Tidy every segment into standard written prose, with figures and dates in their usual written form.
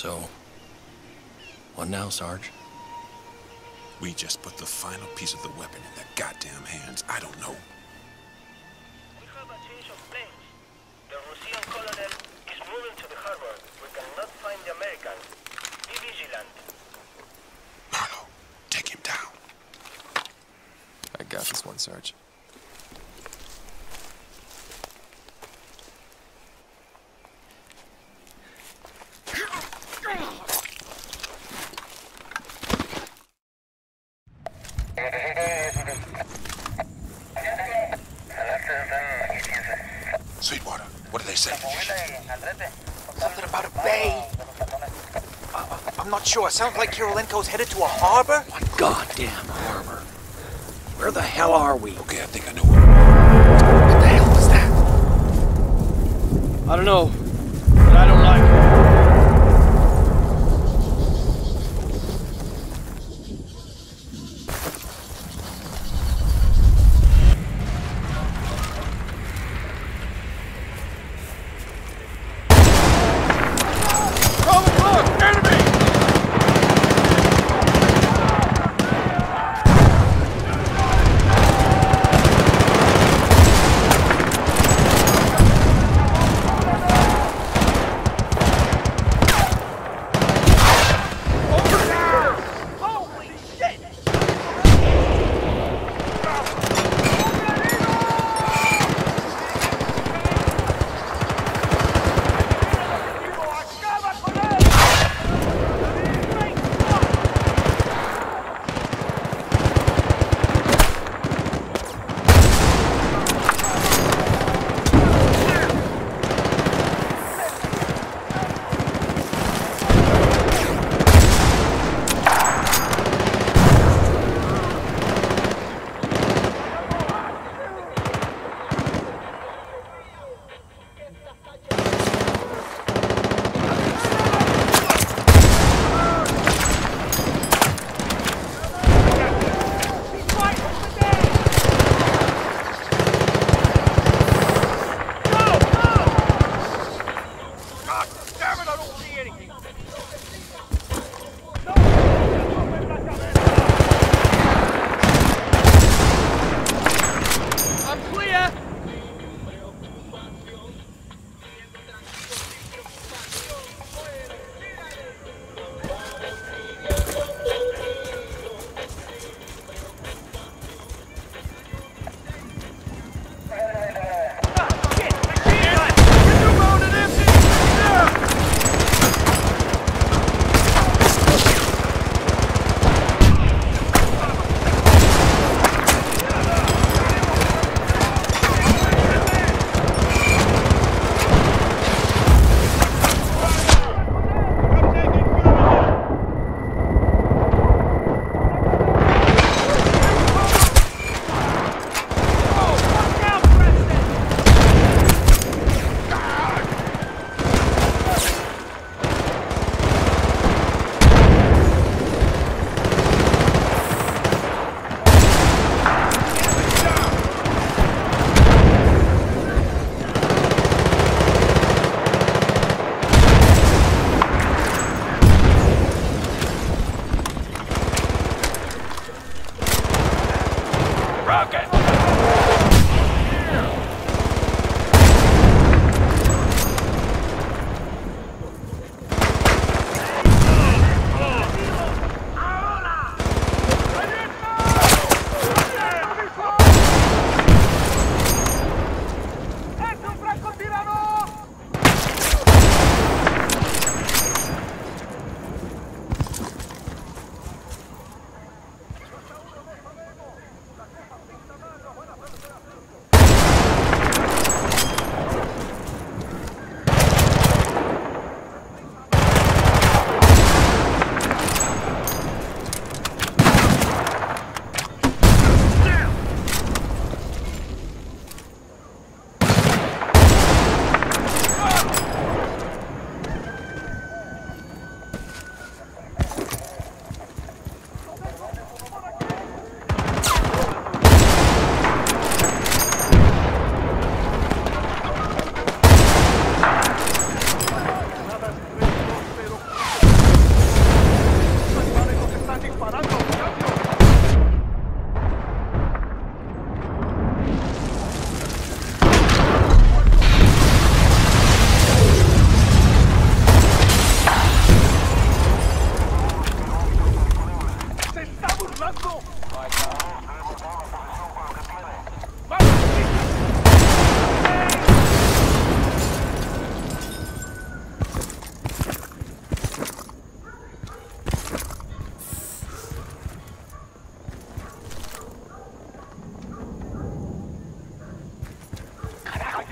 So, what now, Sarge? We just put the final piece of the weapon in their goddamn hands. I don't know. We have a change of plans. The Russian colonel is moving to the harbor. We cannot find the Americans. Be vigilant. Marlowe, take him down. I got this one, Sarge. Sweetwater, what do they say? Something about a bay. I'm not sure. Sounds like Kirilenko's headed to a harbor. What goddamn harbor? Where the hell are we? Okay, I think I know where. What the hell was that? I don't know, but I don't like it.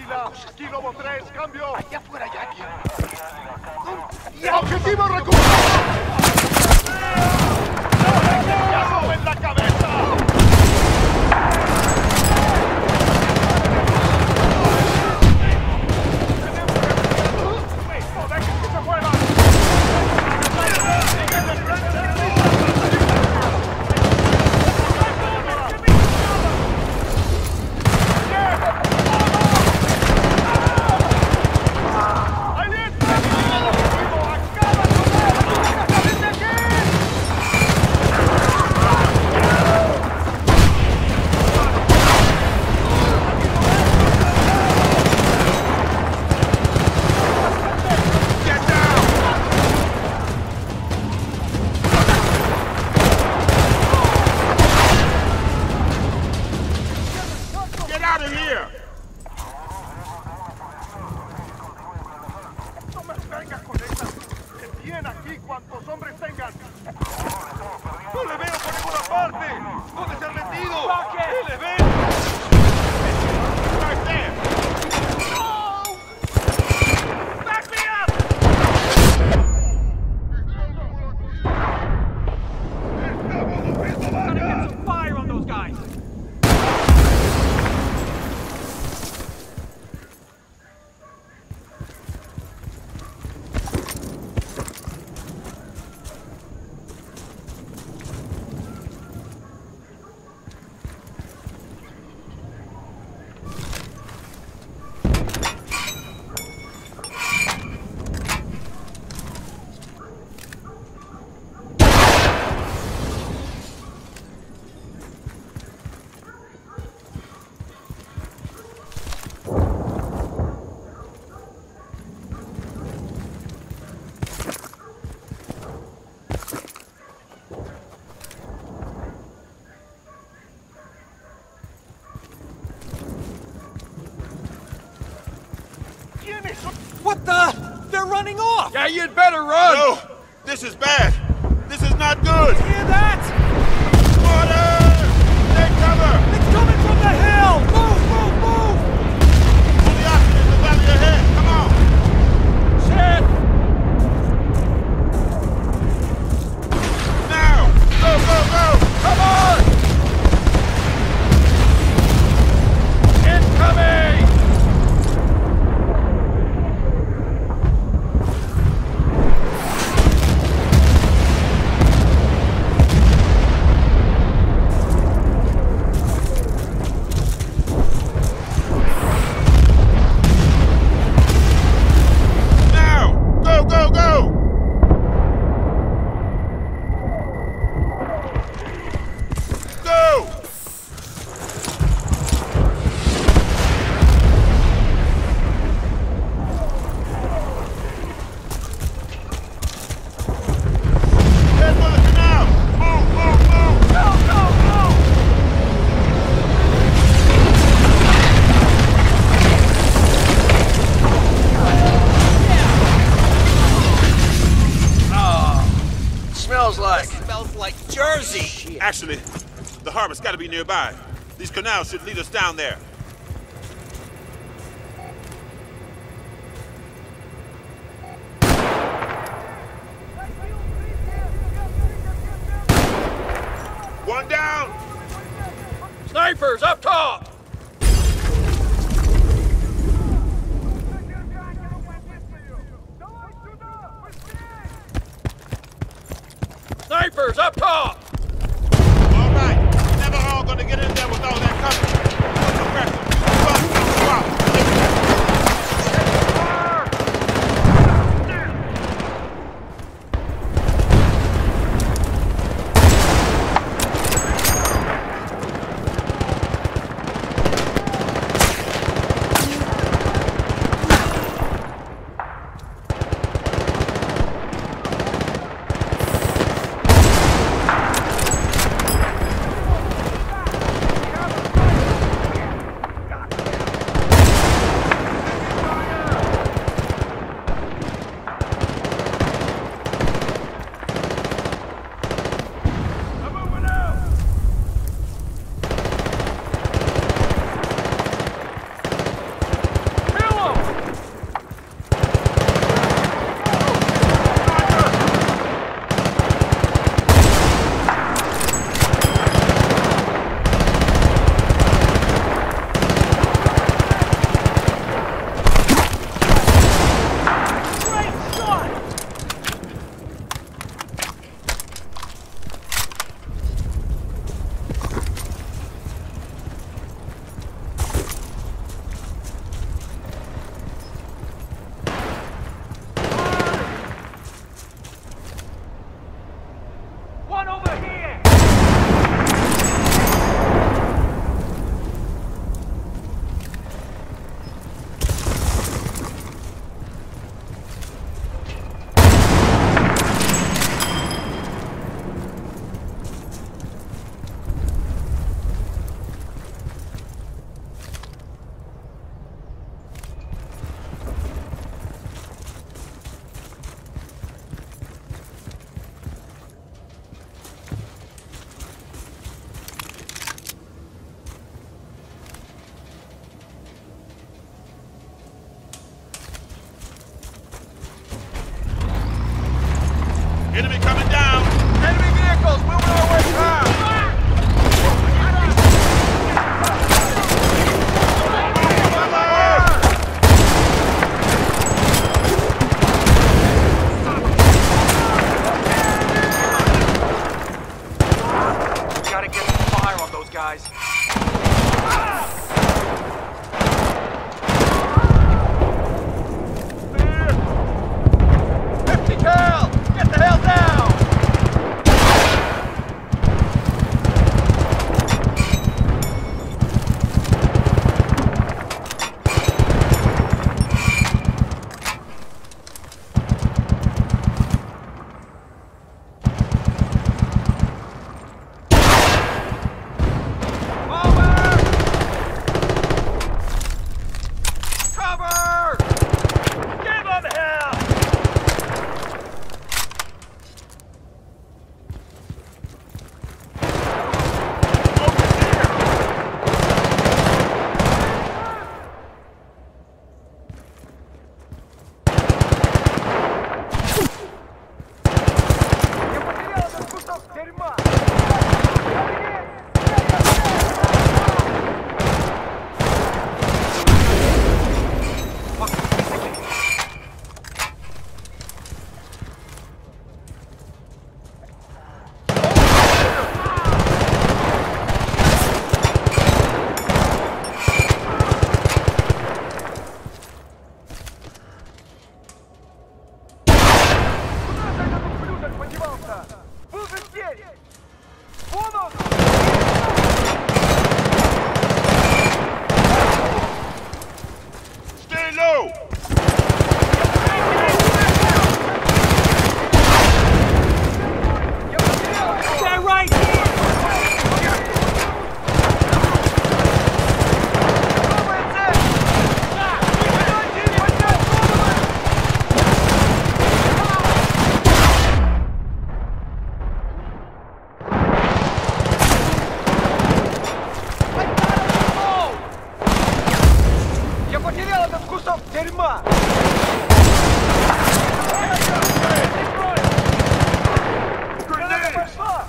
Águila, aquí Lobo 3, cambio. Allá afuera ya alguien. ¡Objetivo recuperado! ¡Cabezazo en la cabeza! What the? They're running off! Yeah, you'd better run! No! This is bad! This is not good! Hear that? Water! Take cover! It's coming from the hill! Move, move, move! On the opposite, the valley ahead! Come on! Shit! Now! Go, go, go! Come on! Incoming! Smells like Jersey. Actually, the harbor's got to be nearby. These canals should lead us down there. One down! Snipers up top! Snipers up top! All right, never all gonna get in there with all that cover. No suppression. Go out. Застрял этот кусок дерьма! Граната пошла!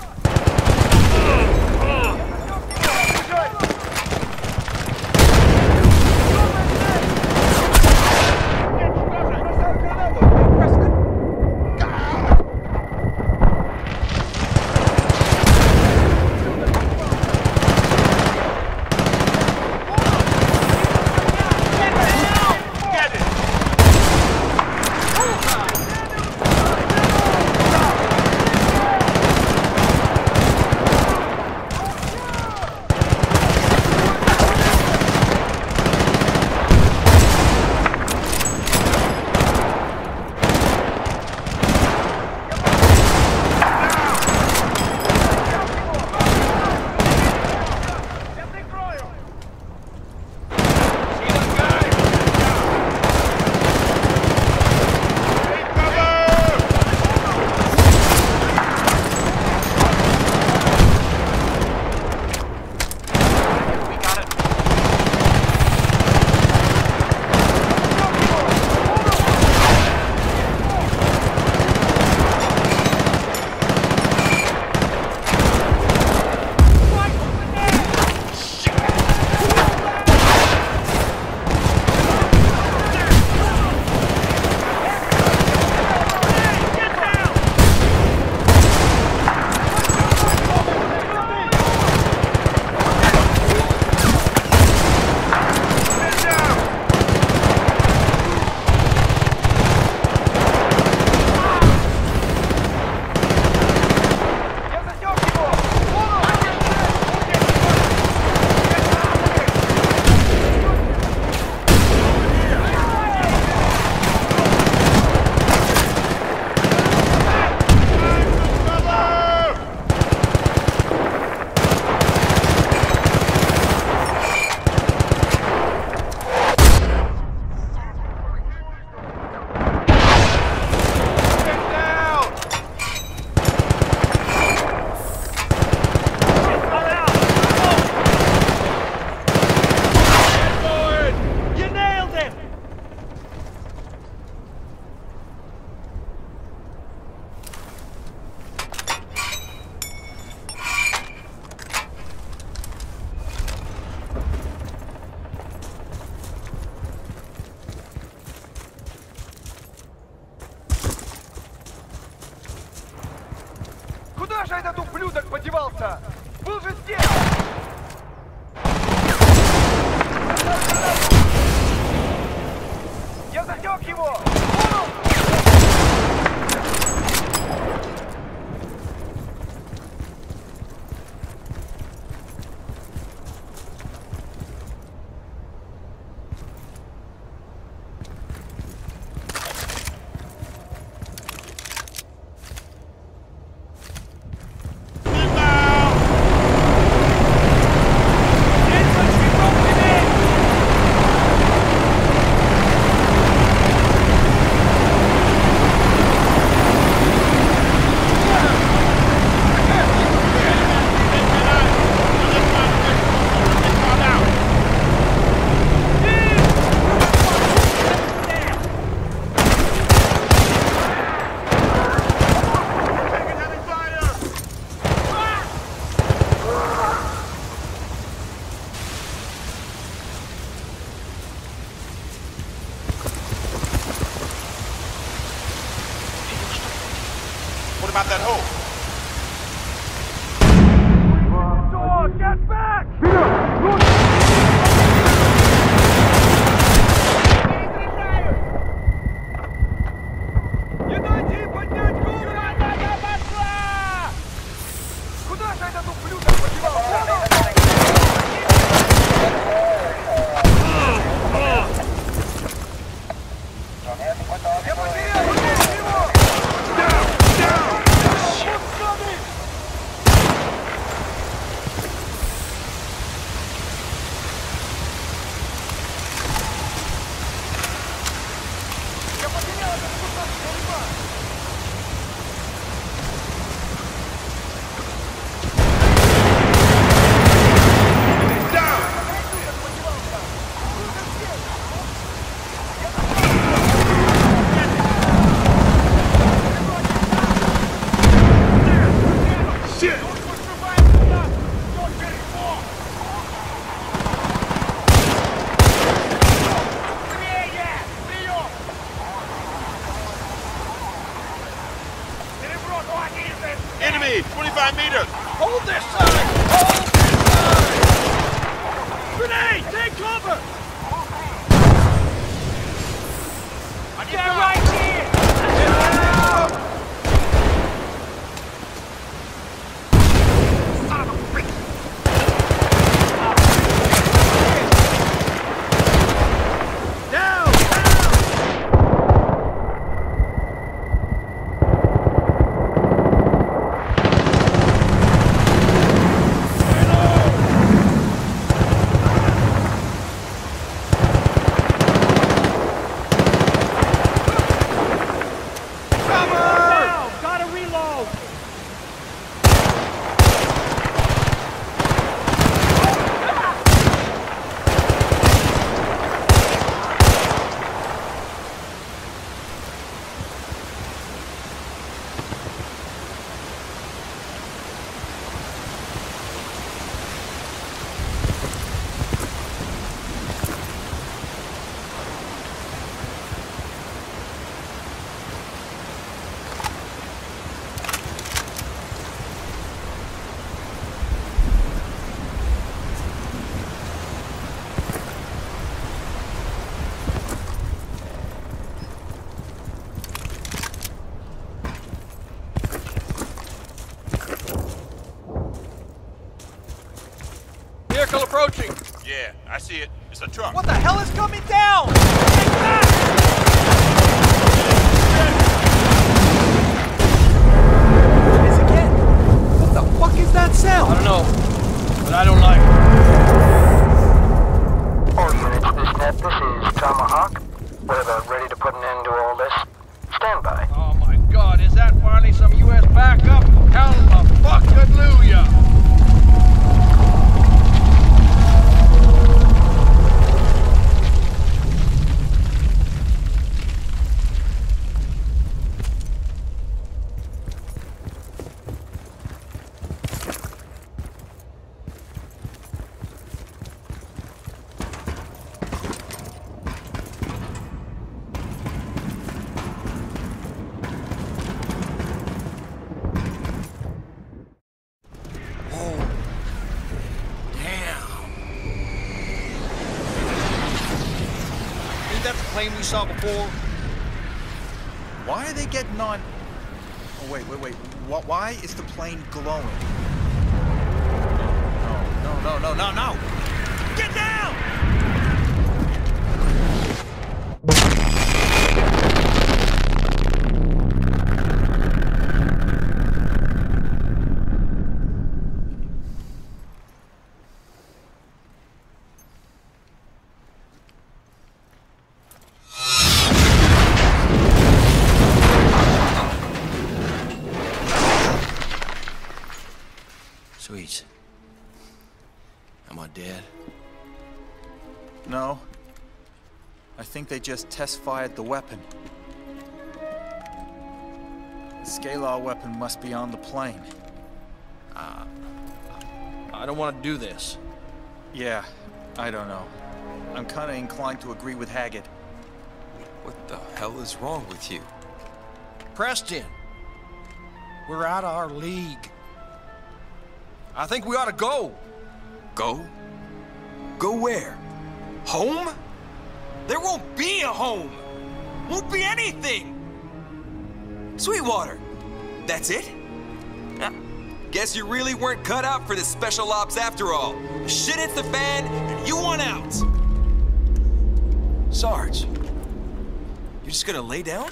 Куда же этот ублюдок подевался? Был же здесь! Я засек его! What about that hole? Get back! Не дайте им поднять голову! Граната пошла! Куда же этот ублюдок подевался? Я потерял его! Hold this side! Hold this side! Grenade! Take cover! Get right here! Son of a freak! Down! Vehicle approaching. Yeah, I see it. It's a truck. What the hell is coming down? Take that! It's again. What the fuck is that sound? I don't know, but I don't like it. All units, this net, this is Tomahawk. We're about ready to put an end to all this. Stand by. Oh my god, is that finally some U.S. backup? Hallelujah! That the plane we saw before? Why are they getting on? Oh, wait. Why is the plane glowing? No. Get down! Sweet. Am I dead? No. I think they just test-fired the weapon. The Scalar weapon must be on the plane. I don't want to do this. Yeah, I don't know. I'm kind of inclined to agree with Haggett. What the hell is wrong with you? Preston, we're out of our league. I think we ought to go. Go? Go where? Home? There won't be a home! Won't be anything! Sweetwater! That's it? Guess you really weren't cut out for this special ops after all. Shit hits the fan, and you want out! Sarge, you're just gonna lay down?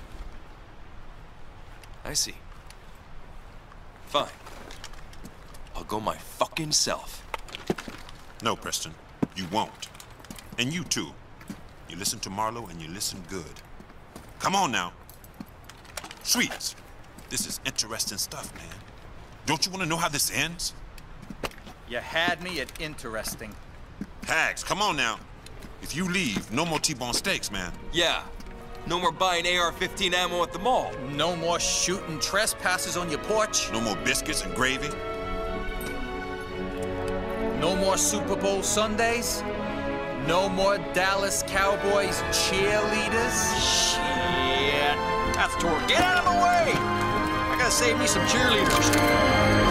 I see. Fine. I'll go my fucking self. No, Preston, you won't. And you too. You listen to Marlowe and you listen good. Come on now. Sweets, this is interesting stuff, man. Don't you want to know how this ends? You had me at interesting. Hags, come on now. If you leave, no more T-bone steaks, man. Yeah. No more buying AR-15 ammo at the mall. No more shooting trespassers on your porch. No more biscuits and gravy. No more Super Bowl Sundays. No more Dallas Cowboys cheerleaders. Shit. That's toward. Get out of the way! I gotta save me some cheerleaders.